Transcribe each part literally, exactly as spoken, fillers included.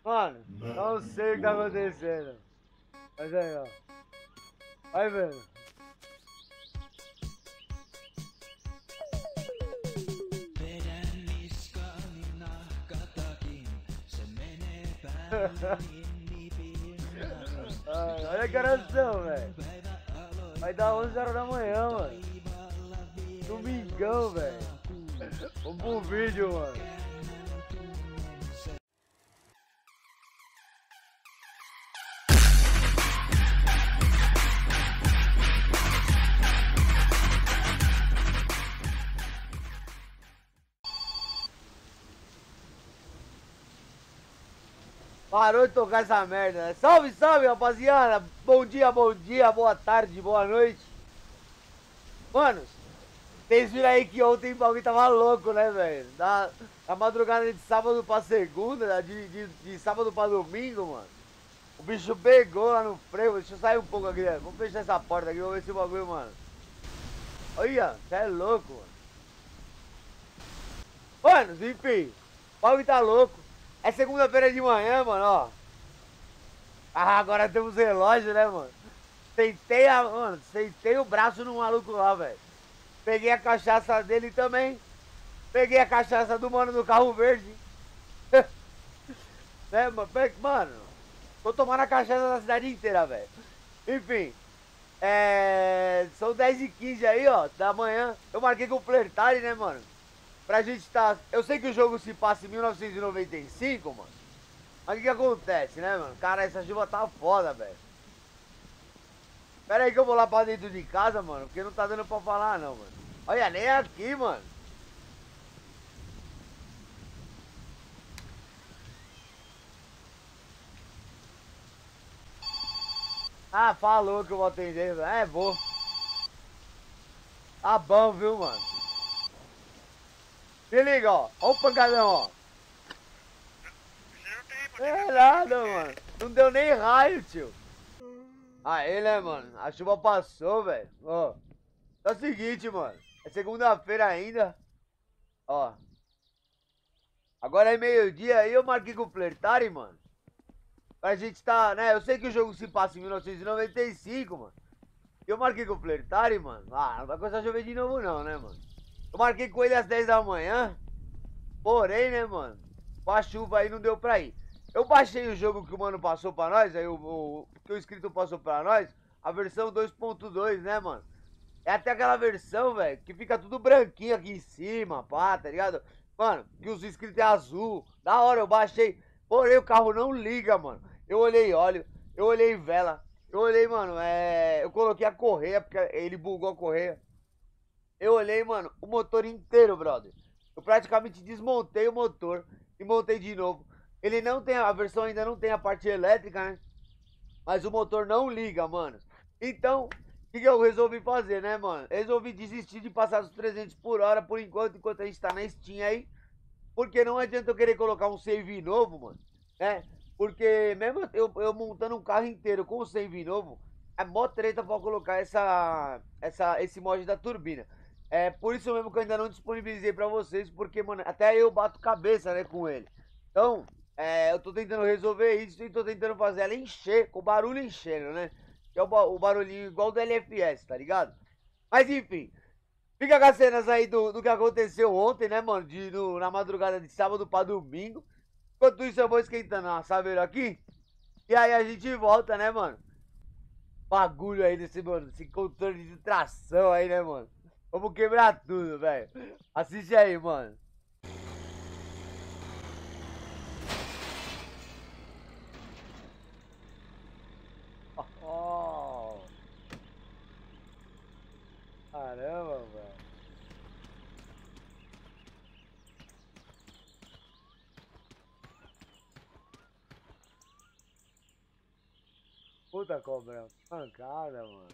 Mano, não sei o que tá acontecendo. Mas aí, ó. Vai vendo. Ai, olha que horas são, velho. Vai dar onze horas da manhã, mano. Domingão, velho. Vamos pro vídeo, mano. Parou de tocar essa merda, né? Salve, salve, rapaziada! Bom dia, bom dia, boa tarde, boa noite. Manos, vocês viram aí que ontem o bagulho tava louco, né, velho? Da, da madrugada de sábado pra segunda, de, de, de sábado pra domingo, mano. O bicho pegou lá no freio. Deixa eu sair um pouco aqui, né? Vamos fechar essa porta aqui, vamos ver esse bagulho, mano. Olha, você é louco, mano. Manos, enfim, o bagulho tá louco. É segunda-feira de manhã, mano, ó. Ah, agora temos relógio, né, mano? Sentei a... Mano, sentei o braço no maluco lá, velho. Peguei a cachaça dele também. Peguei a cachaça do mano do carro verde. Né, mano? Mano, tô tomando a cachaça da cidade inteira, velho. Enfim. É... São dez e quinze aí, ó, da manhã. Eu marquei com o Flertari, né, mano? Pra gente tá... Eu sei que o jogo se passa em mil novecentos e noventa e cinco, mano. Mas o que que acontece, né, mano? Cara, essa chuva tá foda, velho. Pera aí que eu vou lá pra dentro de casa, mano. Porque não tá dando pra falar, não, mano. Olha, nem aqui, mano. Ah, falou que eu vou atender, velho. É, vou. Tá bom, viu, mano? Se liga, ó. Ó o pancadão, ó. É nada, mano. Não deu nem raio, tio. Aí, né, mano? A chuva passou, velho. Ó. É o seguinte, mano. É segunda-feira ainda. Ó. Agora é meio-dia aí, eu marquei com o Flertari, mano. Pra gente tá, né? Eu sei que o jogo se passa em mil novecentos e noventa e cinco, mano. Eu marquei com o Flertari, mano. Ah, não vai começar a chover de novo não, né, mano? Eu marquei com ele às dez da manhã. Porém, né, mano? Com a chuva aí não deu pra ir. Eu baixei o jogo que o mano passou pra nós, aí o, o que o inscrito passou pra nós, a versão dois ponto dois, né, mano? É até aquela versão, velho, que fica tudo branquinho aqui em cima, pá, tá ligado? Mano, que os inscritos é azul. Da hora, eu baixei. Porém, o carro não liga, mano. Eu olhei óleo, eu olhei vela, eu olhei, mano, é... Eu coloquei a correia, porque ele bugou a correia. Eu olhei, mano, o motor inteiro, brother. Eu praticamente desmontei o motor e montei de novo. Ele não tem, a versão ainda não tem a parte elétrica, né? Mas o motor não liga, mano. Então, o que, que eu resolvi fazer, né, mano? Resolvi desistir de passar os trezentos por hora por enquanto, enquanto a gente tá na Steam aí. Porque não adianta eu querer colocar um save novo, mano, né? Porque mesmo eu, eu montando um carro inteiro com um save novo, é mó treta pra colocar essa, essa, esse mod da turbina. É por isso mesmo que eu ainda não disponibilizei pra vocês, porque, mano, até eu bato cabeça, né, com ele. Então, é, eu tô tentando resolver isso e tô tentando fazer ela encher, com o barulho enchendo, né? Que é o, ba- o barulhinho igual do L F S, tá ligado? Mas enfim, fica com as cenas aí do, do que aconteceu ontem, né, mano? De, no- na madrugada de sábado pra domingo. Enquanto isso, eu vou esquentando a saveira aqui. E aí a gente volta, né, mano? Bagulho aí desse, mano, esse controle de tração aí, né, mano? Vamos quebrar tudo, velho. Assiste aí, mano. Oh, caramba, velho. Puta cobra, pancada, mano.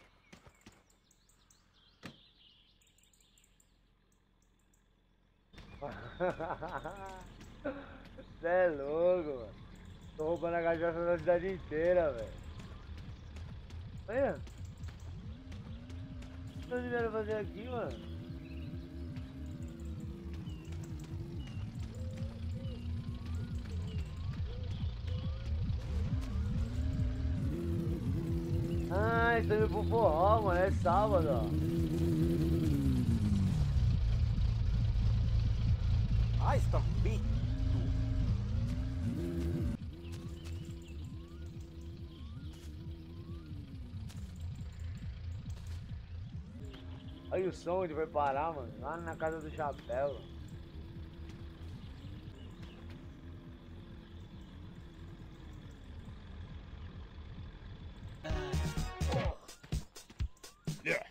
Cê é louco, mano. Tô roubando a cachaça da cidade inteira, velho. Olha, o que vocês vieram fazer aqui, mano? né? Estou indo pro forró, mano. É sábado, ó. Ah, estampito. Olha o som onde vai parar, mano. Lá na casa do chapéu. Yeah.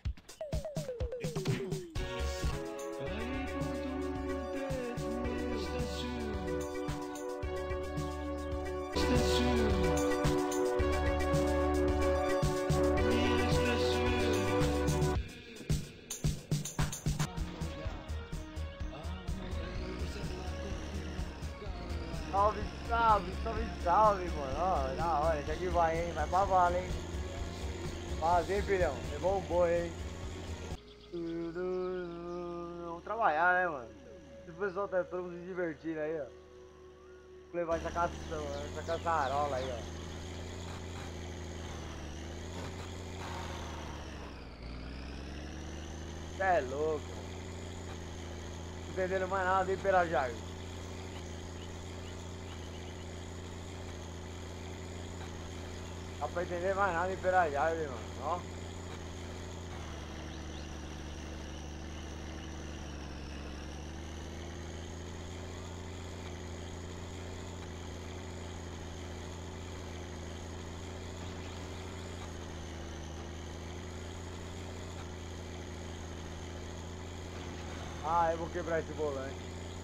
Salve, salve, salve, salve, mano. Ó, da hora, isso aqui vai, hein? Vai pra vala, hein? Fazer, filhão. Levou um boi, hein? Vamos trabalhar, né, mano? Se o pessoal tá todo mundo se divertindo aí, ó. Vou levar essa caçamba, essa caçarola aí, ó. Cê é louco, mano. Não entendendo mais nada, hein, Perajaio? Dá pra entender mais nada em Perajaio, mano. Ó. Ah, eu vou quebrar esse volante.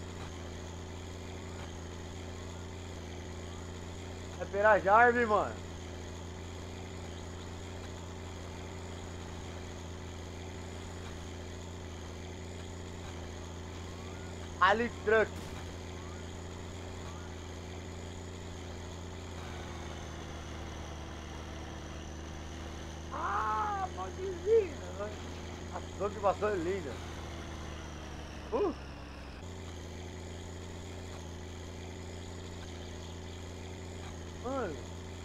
É Perajaio, mano. Ali Truck. Ah, maldizinha. A som que passou é linda. Uh. Mano.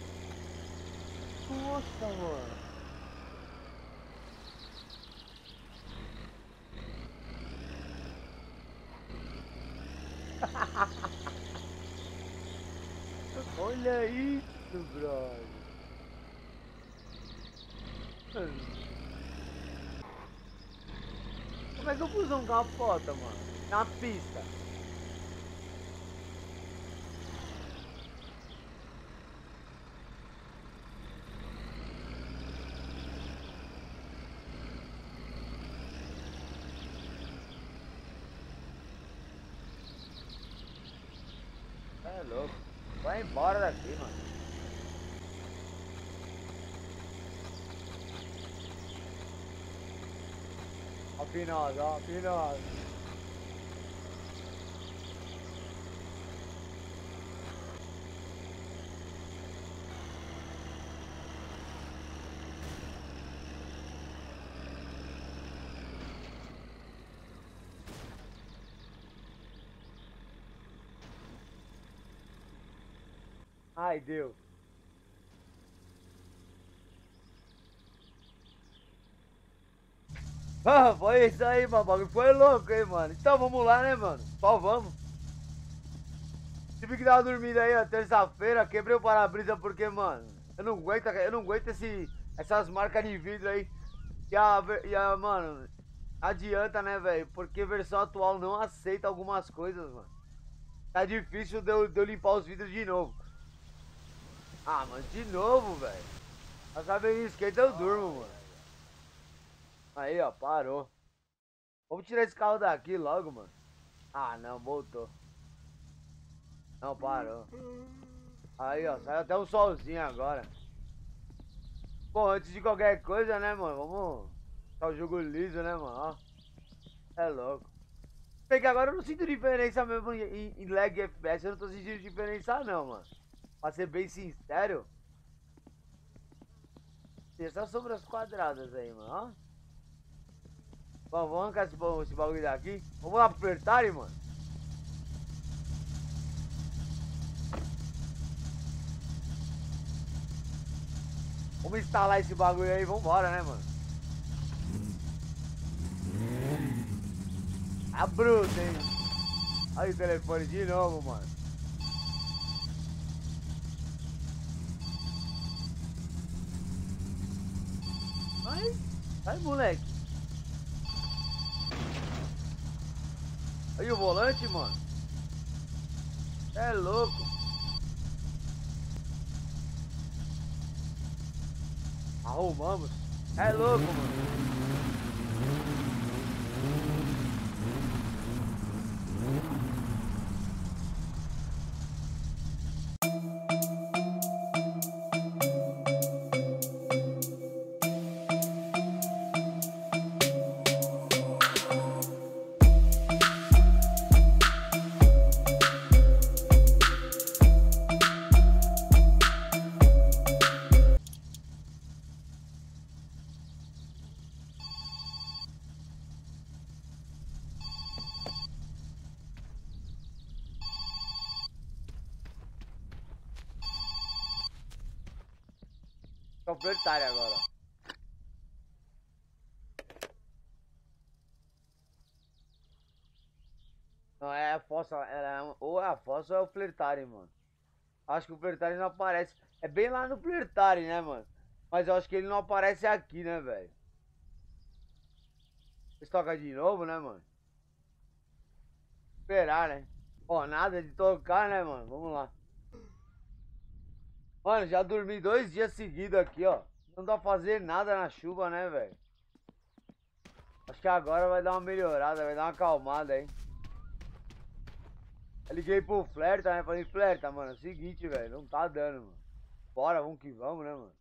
Nossa, mano. Olha isso, brother. Mano. Como é que eu pus um capota, mano? Na pista. É louco. Vai embora daqui, mano. Ó, Pinosa, ó, Pinosa. Ai, Deus. Ah, foi isso aí, meu bagulho. Foi louco, hein, mano. Então vamos lá, né, mano? Só vamos. Tive que dar uma dormida aí, ó, terça-feira. Quebrei o para-brisa porque, mano, eu não aguento, eu não aguento esse, essas marcas de vidro aí. E a, e a mano, adianta, né, velho? Porque a versão atual não aceita algumas coisas, mano. Tá difícil de eu, de eu limpar os vidros de novo. Ah, mano, de novo, velho. Tá sabendo isso? Esquenta eu durmo, mano. Aí, ó, parou. Vamos tirar esse carro daqui logo, mano. Ah, não, voltou. Não, parou. Aí, ó, saiu até um solzinho agora. Bom, antes de qualquer coisa, né, mano? Vamos ficar o jogo liso, né, mano? Ó. É louco. Bem que agora eu não sinto diferença mesmo em, em lag F P S. Eu não tô sentindo diferença, não, mano. Pra ser bem sincero. Tem essas sombras quadradas aí, mano. Ó. Bom, vamos arrancar esse, esse bagulho daqui. Vamos lá apertar, mano. Vamos instalar esse bagulho aí, vambora, né, mano? A bruta, hein? Aí o telefone de novo, mano. Ai, sai, moleque. Aí o volante, mano. É louco. Arrumamos. É louco, mano. Completário agora. Não, é a fossa, é, ou é a fossa ou é o flertare, mano. Acho que o flertare não aparece. É bem lá no flertare, né, mano? Mas eu acho que ele não aparece aqui, né, velho? Toca de novo, né, mano? Esperar, né? Ó, nada de tocar, né, mano? Vamos lá. Mano, já dormi dois dias seguidos aqui, ó. Não dá pra fazer nada na chuva, né, velho? Acho que agora vai dar uma melhorada, vai dar uma acalmada aí. Eu liguei pro Flerta, né? Falei, Flerta, mano, é o seguinte, velho, não tá dando, mano. Bora, vamos que vamos, né, mano?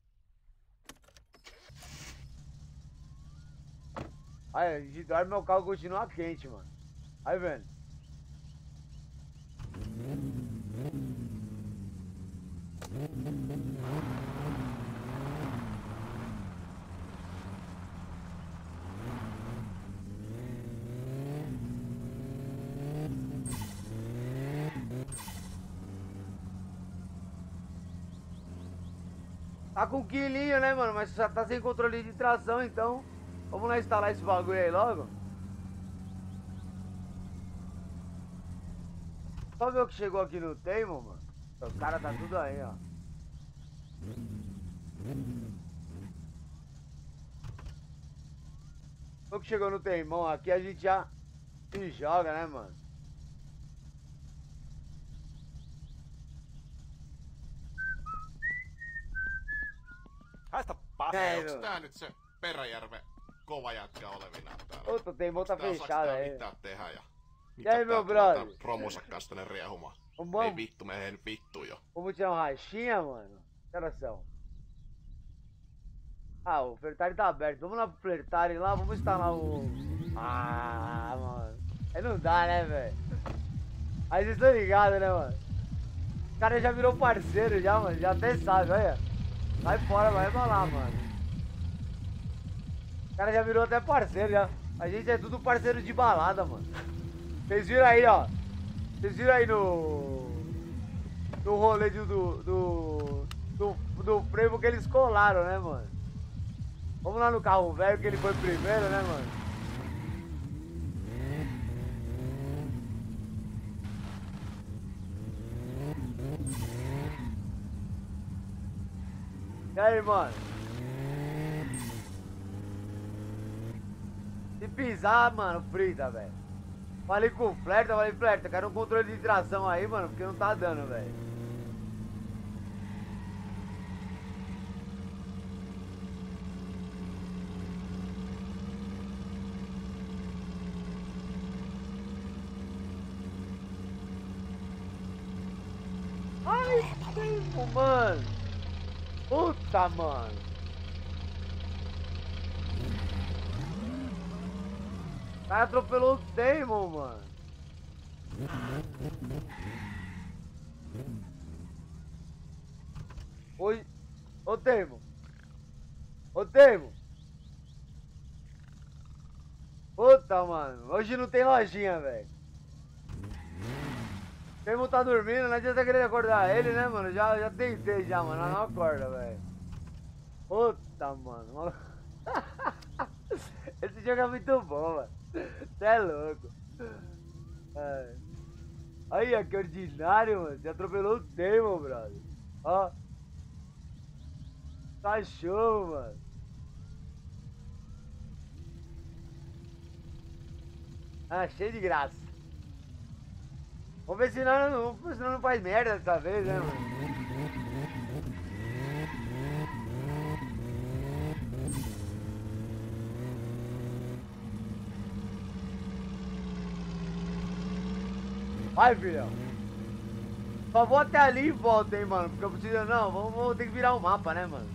Aí, a gente dorme, meu carro continua quente, mano. Aí, vendo? Tá com quilinho, né, mano? Mas já tá sem controle de tração, então vamos lá instalar esse bagulho aí logo. Só ver o que chegou aqui no Teimo, mano. Os caras tá tudo aí, ó. O que chegou no Teimão aqui, a gente já se joga, né, mano? Haista Näin paska. Onks on. tää nyt se Peräjärven kova jätkä olevinaan täällä? Outro Teimão tá Onks tää- saaks fechado tää aí. mitään tehdä ja... E aí, meu brother? Promonsa kanssa tänne riehumaan. Vamos, Ei vittu, me en vittu jo. vamos tirar uma rachinha, mano? Que horas são? Ah, o Flertare tá aberto. Vamos lá pro Flertare lá, vamos instalar o... Ah, mano. Aí não dá, né, velho? Aí vocês estão ligados, né, mano? O cara já virou parceiro já, mano. Já até sabe, olha. Vai fora, vai lá, mano. O cara já virou até parceiro já. A gente é tudo parceiro de balada, mano. Vocês viram aí, ó. Vocês viram aí no... No rolê do... Do... Do, do frevo que eles colaram, né, mano? Vamos lá no carro velho que ele foi primeiro, né, mano? E aí, mano? Se pisar, mano, frita, velho. Falei com o Flerta, falei, Flerta, quero um controle de tração aí, mano, porque não tá dando, velho. Ai, tempo, mano. Puta, mano. O cara atropelou o Damon, mano. Oi. Ô, Damon. Ô, Damon. Puta, mano. Hoje não tem lojinha, velho. O Damon tá dormindo, não adianta querer acordar ele, né, mano? Já, já tentei já, mano. Não acorda, velho. Puta, mano. Esse jogo é muito bom, mano. Você é louco. É. Aí, ó, que ordinário, mano. Você atropelou o Damon, brother. Ó. Cachorro, mano. Ah, cheio de graça. Vamos ver se não, não, se não, não faz merda dessa vez, né, mano? Vai, filhão. Só vou até ali e volto, hein, mano. Porque eu preciso... Não, vou, vou ter que virar o mapa, né, mano?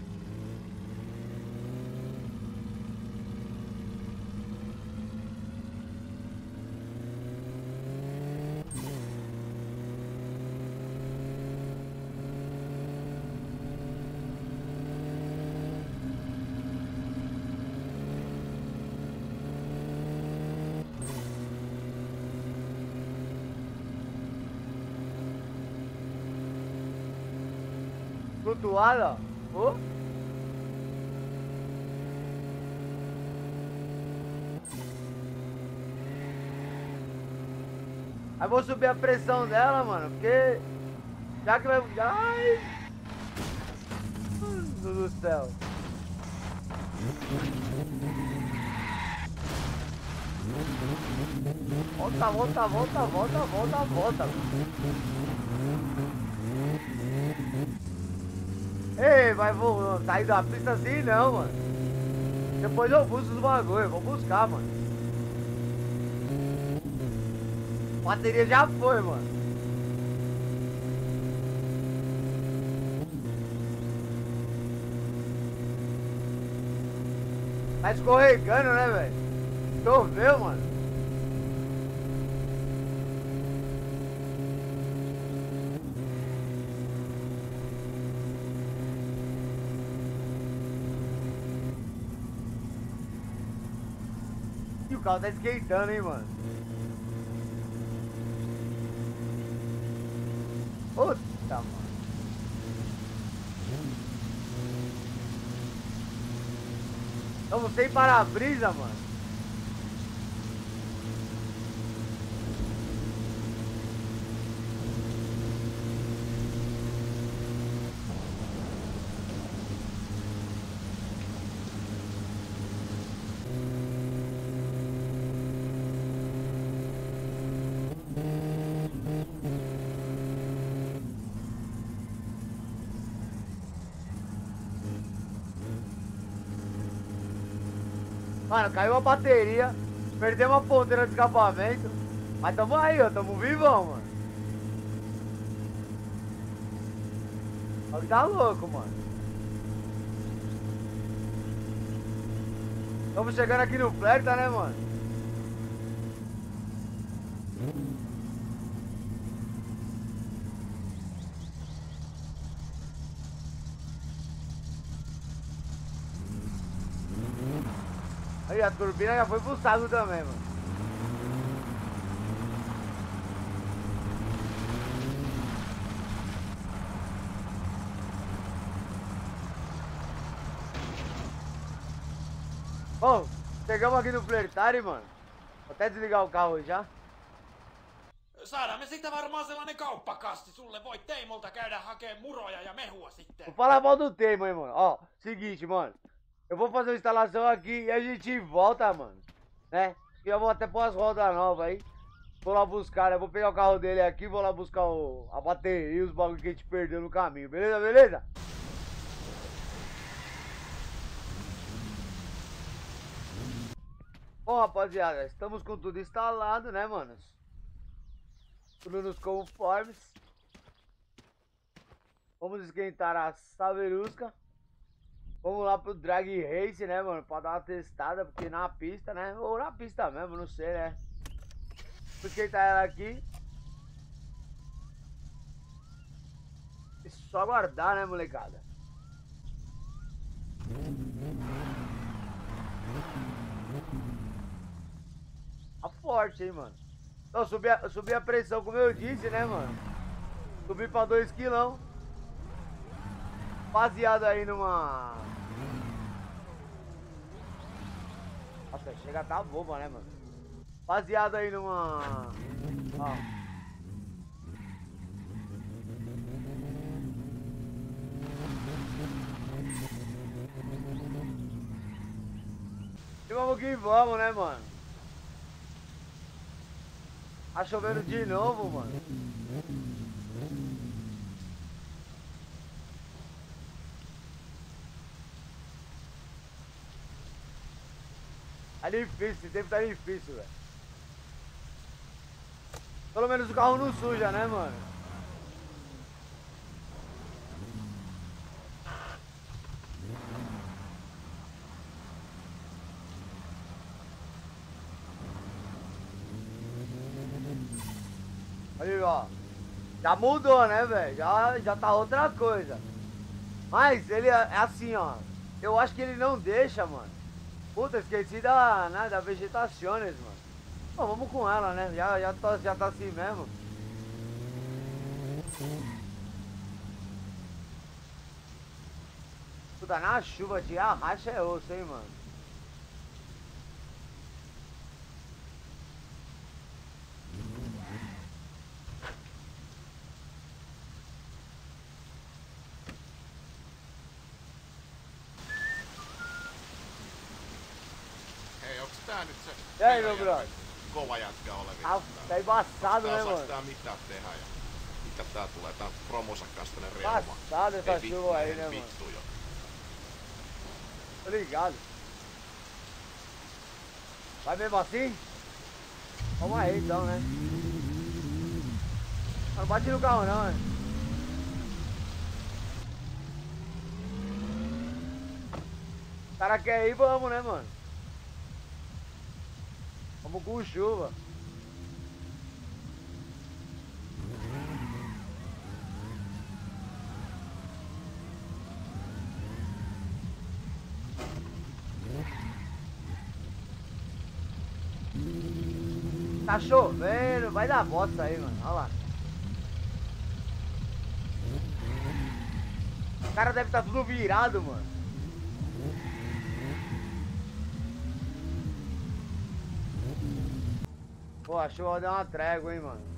Flutuada, ó. Oh. Aí vou subir a pressão dela, mano, porque já que vai... Ai! Meu Deus do céu. Volta, volta, volta, volta, volta, volta. Ei, mas vou sair da pista assim não, mano. Depois eu busco os bagulho, vou buscar, mano. A bateria já foi, mano. Tá escorregando, né, velho? Choveu, mano. E o carro tá esquentando, hein, mano. Puta, mano. Estamos sem para-brisa, mano. Mano, caiu a bateria, perdemos a ponteira de escapamento, mas tamo aí, ó, tamo vivão, mano. Olha que tá louco, mano. Tamo chegando aqui no Flerta, né, mano? Aí a turbina já foi pro saco também, mano. Bom, chegamos aqui no Flertari, mano. Vou até desligar o carro aí já. Saadaan me sitten varmaan sellainen kauppakasti. Sulle voi Teimolta käydä hakee muroja ja mehua sitten. Vou falar mal do Teimo, hein, mano. Ó, seguinte, mano. Eu vou fazer uma instalação aqui e a gente volta, mano. Né? E eu vou até pôr as rodas novas aí. Vou lá buscar, né? Vou pegar o carro dele aqui, vou lá buscar o, a bateria e os bagulhos que a gente perdeu no caminho. Beleza, beleza? Bom, rapaziada, estamos com tudo instalado, né, manos? Tudo nos conformes. Vamos esquentar a Saverusca. Vamos lá pro Drag Race, né, mano? Pra dar uma testada, porque na pista, né? Ou na pista mesmo, não sei, né? Vou esquentar ela aqui. E só aguardar, né, molecada? Tá forte, hein, mano? Então, subi a, subi a pressão, como eu disse, né, mano? Subi pra dois quilão. Baseado aí numa Nossa, chega tá boba, né, mano? Baseado aí numa... Ó. E vamos que vamos, né, mano? Tá chovendo de novo, mano. Tá difícil, esse tempo tá difícil, velho. Pelo menos o carro não suja, né, mano? Aí, ó. Já mudou, né, velho? Já, já tá outra coisa. Mas ele é é assim, ó. Eu acho que ele não deixa, mano. Puta, esqueci da, né, da vegetações, mano. Bom, vamos com ela, né? Já, já, tá, já tá assim mesmo. Puta, na chuva, tirar racha é osso, hein, mano. Hei, onks tää nyt se E aí, meu Venäjän brother? kova jätkä olevina? Ah, tá embaçado, né, Osaaks mano? tää mitään tehdä ja mitä tää tulee? Tää on promosa kanssa tänne reuma. Embaçado essa Ei chuva aí, vittu, né, mano? vittu jo. Tô ligado. Vai mesmo assim? Vamos aí então, né? Não bate no carro não, né? O cara quer ir, vamos, né, mano? Vamos com chuva. Tá chovendo, vai dar bosta aí, mano. Olha lá. O cara deve estar tudo virado, mano. Pô, a chuva deu uma trégua, hein, mano.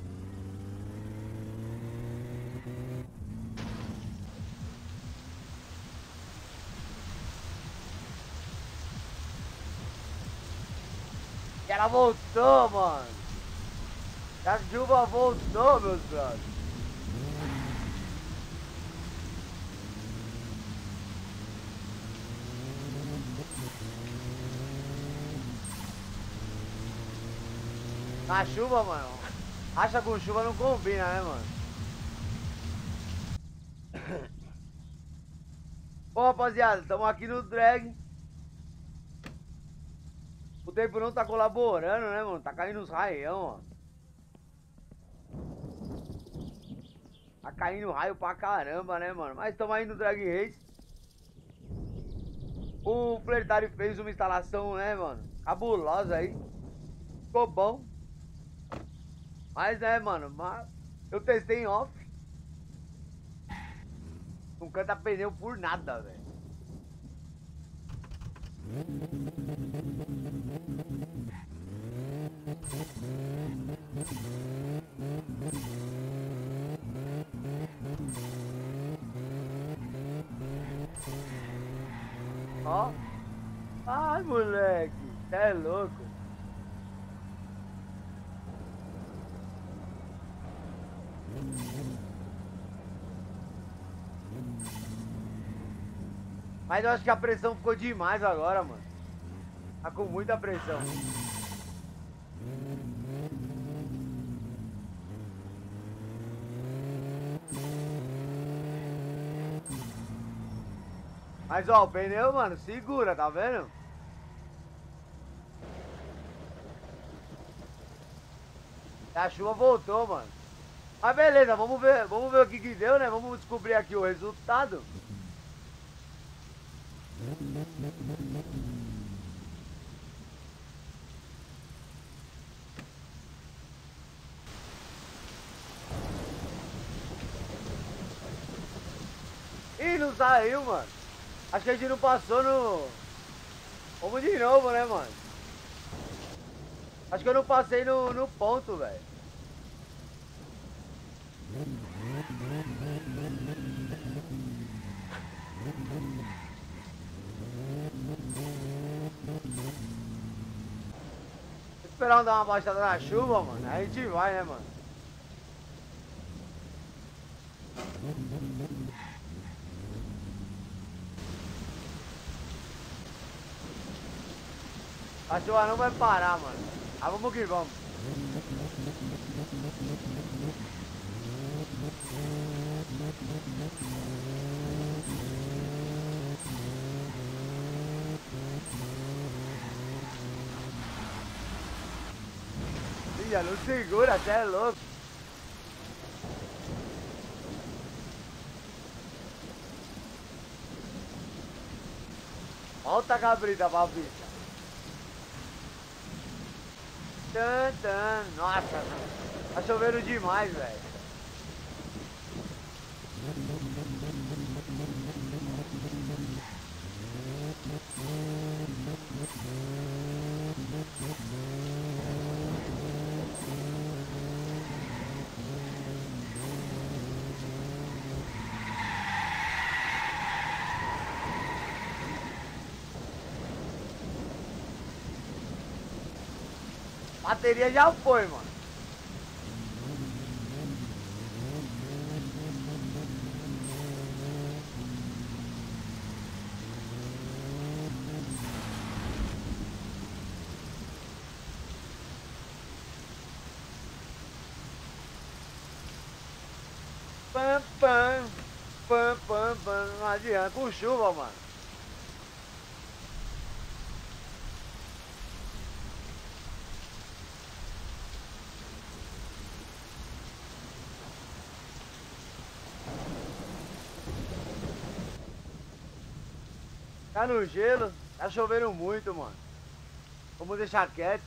E ela voltou, mano. A chuva voltou, meus brothers. Na chuva, mano. Acha com chuva não combina, né, mano? Bom, rapaziada, estamos aqui no drag. O tempo não tá colaborando, né, mano? Tá caindo uns raião, ó. Tá caindo raio pra caramba, né, mano? Mas estamos aí no Drag Race. O Flertari fez uma instalação, né, mano? Cabulosa aí. Ficou bom. Mas, né, mano? Mas eu testei em off. Não canta pneu por nada, velho. Ó. Ai, moleque. Cê é louco. Mas eu acho que a pressão ficou demais agora, mano. Tá com muita pressão. Mas ó, o pneu, mano, segura, tá vendo? A chuva voltou, mano. Mas beleza, vamos ver, vamos ver o que que deu, né? Vamos descobrir aqui o resultado. Ih, não saiu, mano. Acho que a gente não passou no... Vamos de novo, né, mano? Acho que eu não passei no, no ponto, velho. Esperar dar uma baixada na chuva, mano. Aí a gente vai, né, mano? A chuva não vai parar, mano. Ah, vamos que vamos. Ih, não segura, até é louco. Volta a cabrita pra pista. Tan, tan. Nossa, tá chovendo demais, velho. Bateria já foi, mano. Pam, pam, pam, pam, pam. Não adianta, com chuva, mano. Tá no gelo, tá chovendo muito, mano. Vamos deixar quieto.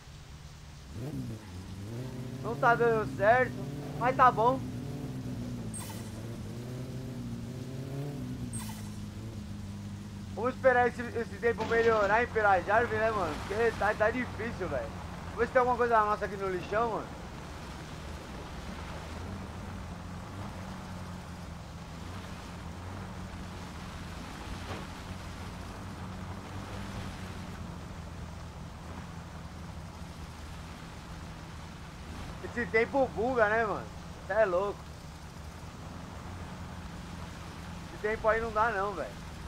Não tá dando certo, mas tá bom. Vamos esperar esse, esse tempo melhorar em Pirajarve, né, mano? Porque tá, tá difícil, velho. Vamos ver se tem alguma coisa nossa aqui no lixão, mano. Esse tempo buga, né, mano? Cê é louco. Esse tempo aí não dá não, velho.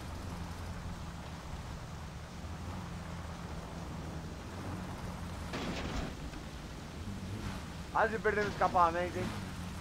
Quase perdendo o escapamento, hein?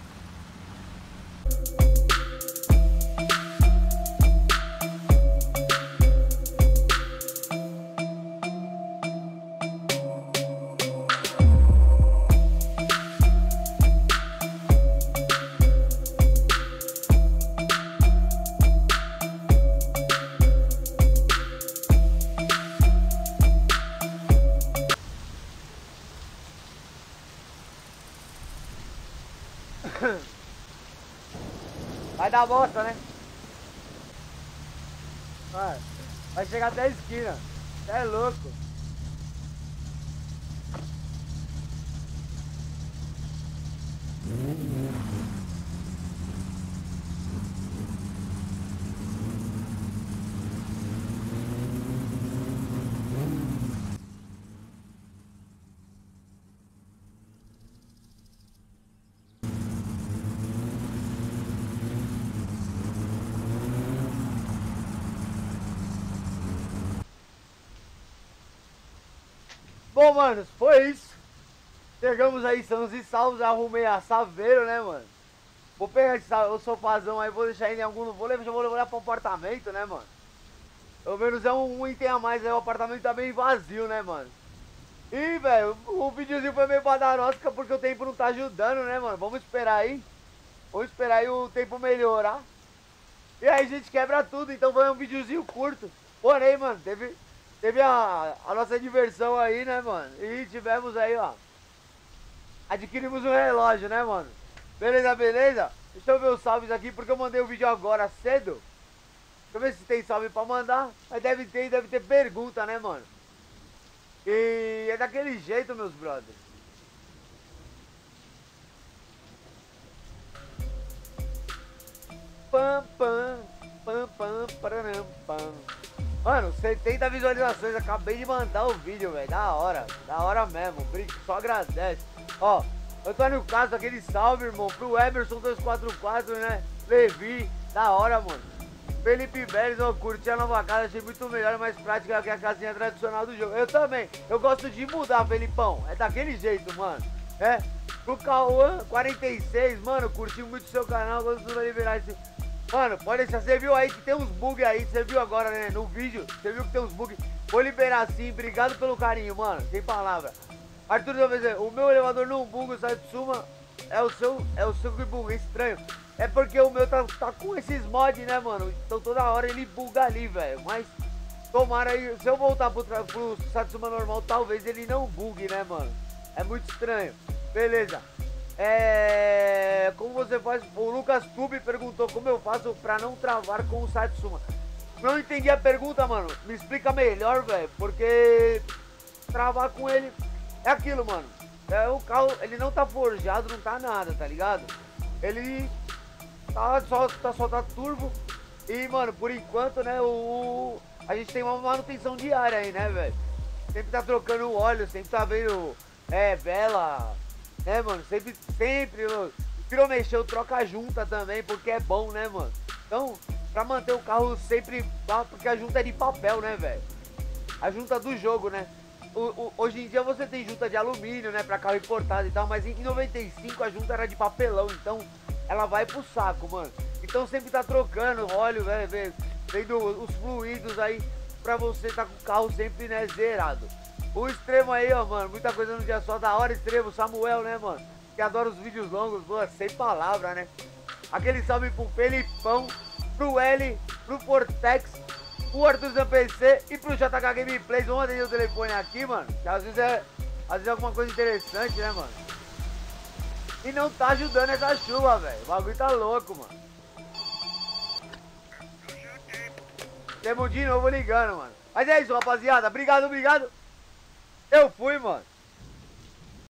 Vai dar bosta, né? Vai, vai chegar até a esquina. Cê é louco. Bom, manos, foi isso. Chegamos aí, sãos e salvos. Arrumei a Saveiro, né, mano? Vou pegar esse, o sofazão aí, vou deixar ele em algum... Vou levar, vou levar pro apartamento, né, mano? Pelo menos é um, um item a mais aí. O apartamento tá bem vazio, né, mano? E, velho, o videozinho foi meio badarosca porque o tempo não tá ajudando, né, mano? Vamos esperar aí. Vamos esperar aí o tempo melhorar. E aí a gente quebra tudo, então foi um videozinho curto. Porém, mano, teve... Teve a, a nossa diversão aí, né, mano? E tivemos aí, ó. Adquirimos um relógio, né, mano? Beleza, beleza? Deixa eu ver os salves aqui, porque eu mandei o vídeo agora cedo. Deixa eu ver se tem salve pra mandar. Mas deve ter, deve ter pergunta, né, mano? E é daquele jeito, meus brothers. Pam, pam, pam, pam, pararam, pam. Mano, setenta visualizações, acabei de mandar o vídeo, velho. Da hora, da hora mesmo. Brinco, só agradece. Ó, Antônio Castro, aquele salve, irmão. Pro Emerson dois quatro quatro, né? Levi, da hora, mano. Felipe Vélez, eu curti a nova casa, achei muito melhor e mais prática que a casinha tradicional do jogo. Eu também, eu gosto de mudar, Felipão. É daquele jeito, mano. É. Pro Cauã quarenta e seis, mano, curti muito o seu canal, gosto de liberar esse. Mano, pode deixar, você viu aí que tem uns bugs aí, você viu agora, né, no vídeo, você viu que tem uns bugs. Vou liberar sim, obrigado pelo carinho, mano, sem palavra. Arthur, o meu elevador não buga, o Satsuma é o seu, é o seu que buga, é estranho. É porque o meu tá, tá com esses mods, né, mano, então toda hora ele buga ali, velho. Mas tomara aí, se eu voltar pro, pro Satsuma normal, talvez ele não bugue, né, mano. É muito estranho. Beleza. É... Como você faz? O Lucas Tube perguntou como eu faço pra não travar com o Satsuma. Não entendi a pergunta, mano. Me explica melhor, velho. Porque travar com ele é aquilo, mano. É, o carro, ele não tá forjado, não tá nada, tá ligado? Ele tá só, tá, só tá turbo. E, mano, por enquanto, né, o... a gente tem uma manutenção diária aí, né, velho? Sempre tá trocando o óleo, sempre tá vendo, é, vela... né, mano, sempre, sempre, virou mexer, troca a junta também, porque é bom, né, mano. Então, pra manter o carro sempre, porque a junta é de papel, né, velho. A junta do jogo, né. O, o, hoje em dia você tem junta de alumínio, né, pra carro importado e tal, mas em noventa e cinco a junta era de papelão, então ela vai pro saco, mano. Então sempre tá trocando óleo, velho, vendo os fluidos aí, pra você tá com o carro sempre, né, zerado. O Extremo aí, ó, mano, muita coisa no dia só, da hora, Extremo, Samuel, né, mano, que adora os vídeos longos, pô, sem palavra, né. Aquele salve pro Felipão, pro L, pro Portex, pro Arthur P C e pro J K Gameplays. Vamos atender o telefone aqui, mano, que às vezes é, às vezes é alguma coisa interessante, né, mano. E não tá ajudando essa chuva, velho, o bagulho tá louco, mano. Temos de novo ligando, mano. Mas é isso, rapaziada, obrigado, obrigado. Eu fui, mano.